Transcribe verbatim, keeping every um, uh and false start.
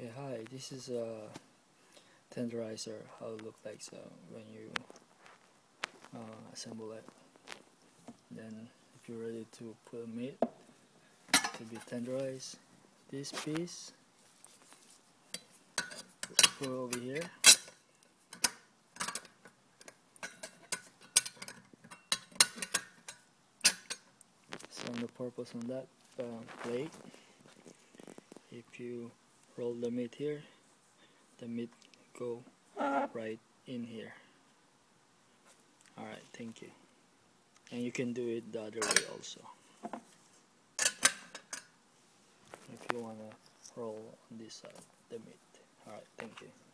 Okay, hi, this is a tenderizer, how it looks like so when you uh, assemble it. Then if you're ready to put a meat to be tenderized, this piece put over here. So the purpose on that uh, plate, if you roll the meat here, the meat go right in here. Alright, thank you. And you can do it the other way also, if you want to roll on this side the meat. Alright, thank you.